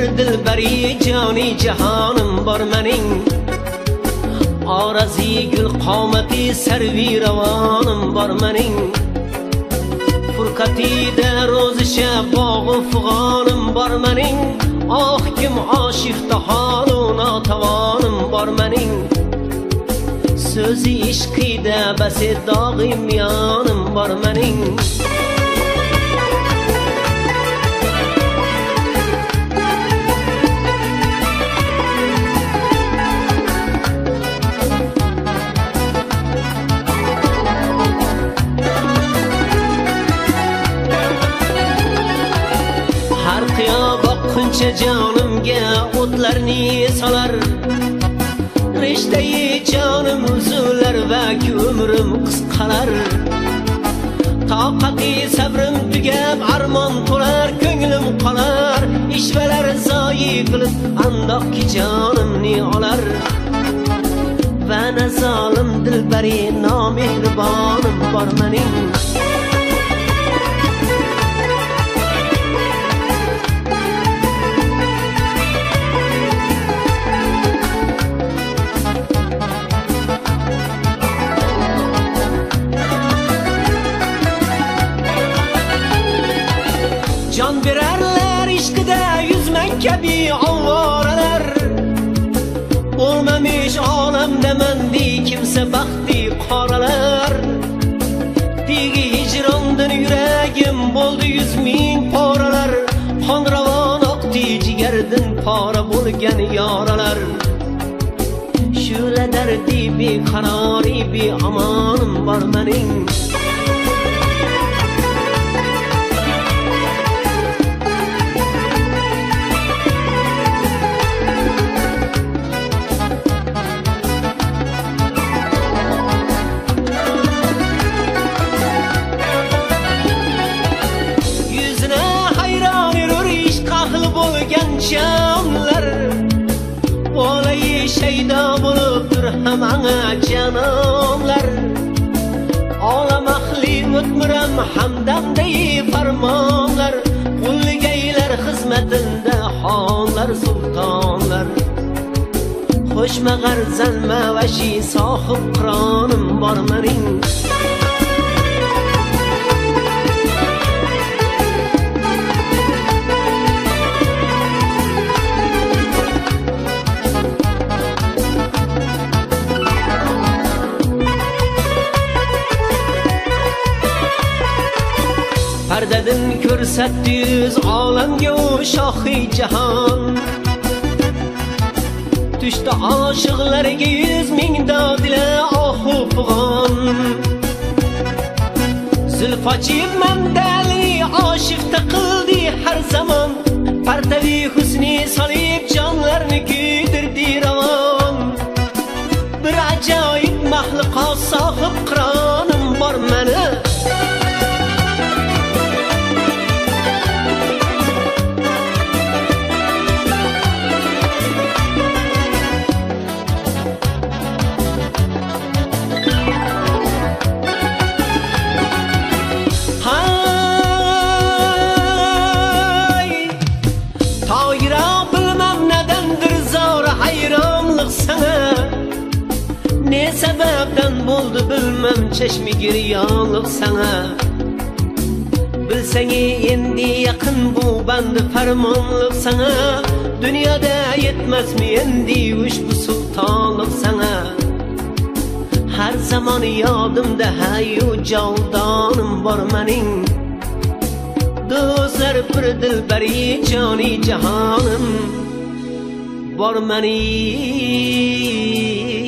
dilbari joni jahonim bor mening Arazi gül qomati sarvi ravonim bor mening Furqatida ro'zisha bog'u fug'onim bor mening Oh kim oshifta holu notavonim bor mening So'zi ishqida basi dog'im yonim bor mening Har qiyo boqquncha jonimga o'tlarni solar Rishtai jonim uzular va umrim qisqalar Toqati sabrim tugab armon to'lar ko'nglim qolar Ishvalar zoyi qilib andoqki jonimni olar Va nazolim dilbari nomehribonim bor mening Can vererler işkide yüzmek gibi avvaralar Olmamış alemde mendi kimse bakti qaralar Digi hicrandın yüreğim boldu 100.000 paralar Kan ravan aktı ciğerdin para bulgen yaralar Şöyle derdi bir karari bir amanım var mening Jamlar Olayı şeyda bulupdur hamana canımlar Ağlamakli ötmürem hamdamdeyi farmanlar Kulgeyler hizmetinde hanlar sultanlar Hoşmeğer zelme veşi sahip kranım var mening Perdedin körsetti yüz alemge o şahi cihan Düştü aşıklarga 100.000 dadile ahu fıgan Zülfaçib mendeli aşıkta kıldı her zaman Pertevi hüsni salib canlarını güdürdü ravan Bir acayip mahluka sahip kranım var meni Ne sebepten buldu bilmem çeşmi giryanlık sana Bilseni endi yakın bu bandı fermanlık sana Dünyada yetmez mi endi ushbu sultanlık sana Her zaman yadımda hayu javdanım var mening Do'stlar bir dilbari joni jahonim var mening